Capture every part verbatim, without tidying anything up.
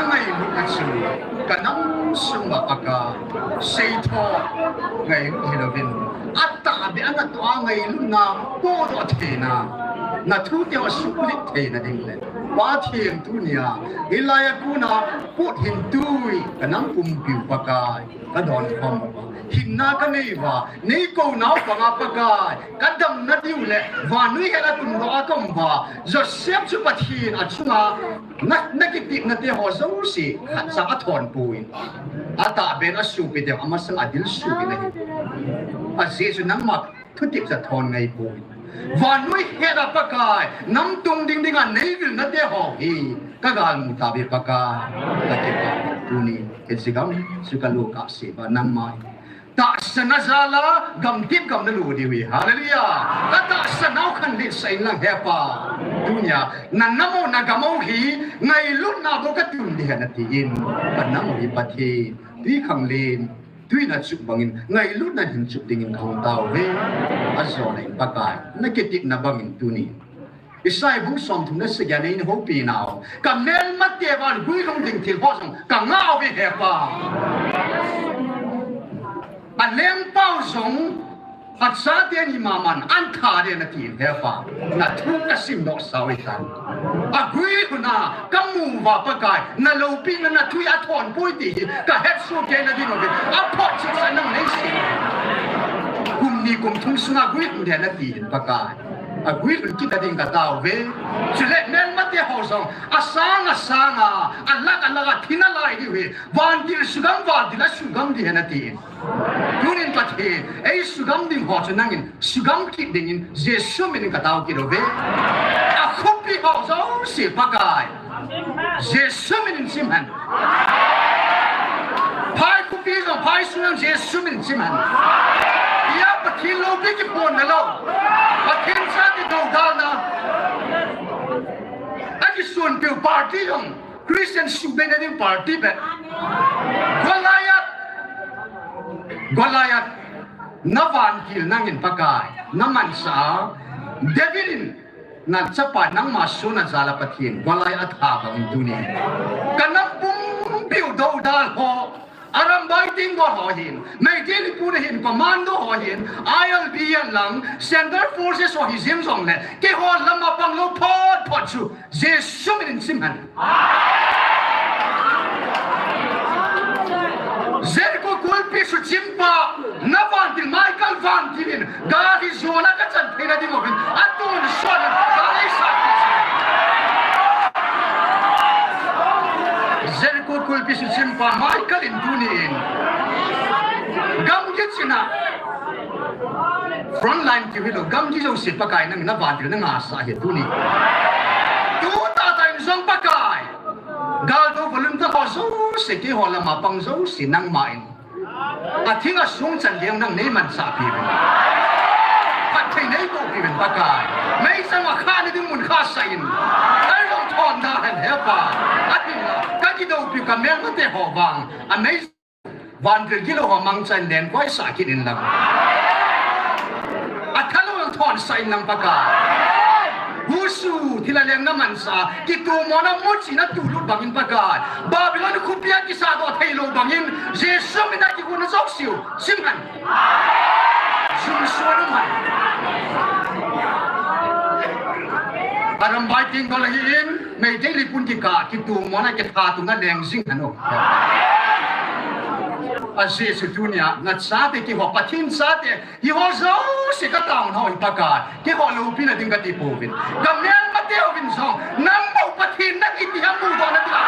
ngày lúc này sự cả năm sung mà baka xây thọ ngày Halloween at ta bị anh toa ngày lúc nào cô đó thế na na thu tiêu sụp lịch thế na đinh lên quá thiền tu nia ilaya kuna put hin tui cả năm cùng biểu baka cả đòn phong hin na cái này và này câu nào bằng baka cả đầm na tiêu lệ và nuôi hết là tụm đó công và giờ xếp chụp bát hin ở chung à na na cái tiệm na tiêu họ giống gì hạt sang ở thôn bùi à ta bên ở sụp bên mà sang ở điل sụp bên này à dễ cho nắm mặt thu tiệm ra thôn ngày bùi và nuôi hết là baka nắm tung đinh đinh anh này vil na tiêu họ hi các gal mu ta bị baka cái cái tu ni cái gì gam sự cái lô cả sĩ và nắm mai ta sana zala gam tiếp gam na lu đi hui hallelujah ta ta sana khăn đi say lang hepa dunia nan namo nagamo hi ngày lúc nào đó cái tuần đi hả thì in và namo hi bát hi tuy khang lên tuy là chụp bằng ngày lúc này hình chụp tình không tao về ở chỗ này bác cái nó cái tiệm na bằng tu ni Isai bung som thùng nó sẽ ra nên hỗ pi nào cả men mắt tiệt vào quý không tình thiệt hoa xong cả ngao về hepa anh lem bao giống at sa tiền mà man anh thà để nó tiền hepa na thu cái sim nó sao vậy ta à quý của na cam mù vào bác cái na lâu pi na na thui at thon bôi tì cả hết số cái na đi nó về à phật chỉ sa năng lấy gì cùng đi cùng thung sung à quý cũng để nó tiền bác cái à quý cũng kita đi cả tàu về chỉ lệ men mắt tiệt hoa xong à sang à sang à anh lắc anh lắc à thina lại đi về van đi sugam van đi là sugam đi hết tiền Tunin pati, ay sugam ding ho cho nangin, sugam kit dingin, Jesu min kataw kilo be. Ako pi ho so si pakay, Jesu min simhan. Pai ko pi so pai sunang Jesu min simhan. Iya pati lo bi ki pon na lo, pati sa di do dal na. Agi sun pi party yung Christian suben na din party be. Walayat. Goliath navan kil nangin pakai naman sa Davidin na sapa nang maso na zala pathin Goliath habang dunia kanang pung piu do dal ho aram biting go ho hin may dili punahin commando ho hin I L B lang Center Forces ho hizim song le ke ho lama pang lo pot pot su Jesu min simhan Zerko kulpi su chimpa na vantil Michael vantilin gari zona ka chan thena di movin atun shon gari sa Zerko kulpi su chimpa Michael in dunin gam gitsina frontline ki hilo gam gi jo sit pakai nang na vantil na nga sa he duni tu ta time zong pakai gal do volume ta ho so se ki ho la ma pang so sinang main a thinga sung chan liang nang nei man sa pi pat thai nei ko pi ben pakai mai sa ma kha ni ding mun kha sain ai long thon da han he pa a tin ka ki do pi ka mel ma te ho bang a mai van ke ki lo ho mang chan den kwai sa ki din lang a thalo long thon sain lang pakai Husu tilaleng naman sa kitu mo na mochi na tulog bangin bagay Babylon kupya kisado at haylo bangin Jesu minati ko na soksiyo simhan Sumsuwa naman Parang biting ko lahiin may daily punti ka kitu mo na kithato nga lengzing ano Asi si dunia ngat sate ki ho patin sate hi ho zo si ka taon ho ipakat ki ho lupi na ding katipuvin gamel mateo vin song nam mo patin na itihan mo do na tila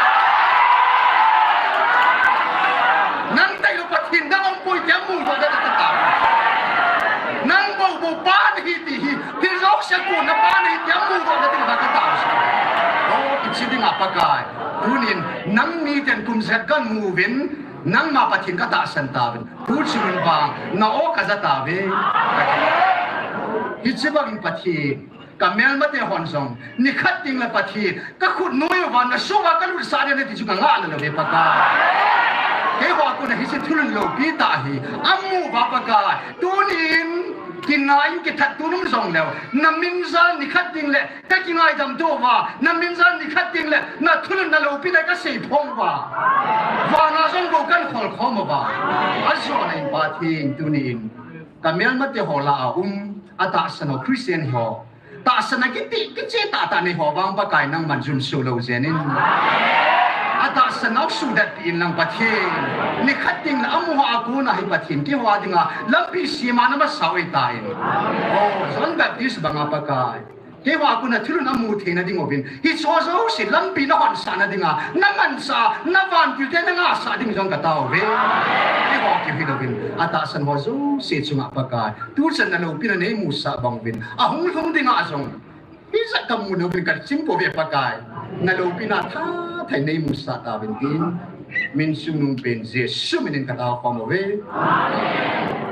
nang tayo patin na ang poy tiyan mo do na tataw nang mo mo pan hiti hi tirok siya ko na pan hiti ang mo do na tila tataw oh itsiding apagay tunin nang niten kumset kan movin nang mapatin ka taasan tabin putsimin ba na o kazatabi hitsibagin pati kamel mate honsong nikating la pati kakut noyo ba na suwa kalul sari na tiju ka ngala na bepaka ke ho ako na hisit tulun lo bitahi amu bapaka tunin กินง่ายกินทัดตัวนุ่มส่งแล้วน้ำมินซานี่ขัดจริงแหละแต่กินง่ายดำตัวว่าน้ำมินซานี่ขัดจริงแหละน่าทุนน่าลูปีได้ก็สีพงว่าว่าน่าส่งกูกันขอขอมาว่าอันส่วนในปาทิ้งตัวนี้แต่เมื่อมันจะหัวลาอุ้มอาตาสนอคริสเตียนหัวตาสนกิติกิเจตาตาในหัวบางปะกายนั่งมันจุนสูโลเจนินอาตาสนอสุดัดอินลังปะเทนี่ขัดจริงละอมุฮากูนะให้ปะทินที่หัวดิงะลัมพีสีมานะมาสาวตายโอ้สันแบบนี้สบางปะกายที่ว่ากูนะทุนน้ำมูเทนะดิ่งอวินฮิโซโซสิลัมพีนะหันสานะดิ่งะน้ำมันสาน้ำวันกิเตนะงาสาดิ่งจงกะตาวเวที่ว่ากิฮิโดวินอาตาสันหัวโซเสียจุงปะกายทุสันนะลูปีนะเนมูสาบังวินอ่ะหงหงดิ่งะจงฮิสักมุนวินกัดซิมโปเวปะกายนะลูปีนะท่าไทยเนมูสาตาวินกินมินซุงนุงเป็นเจสุมินินกะตาวฟอมเว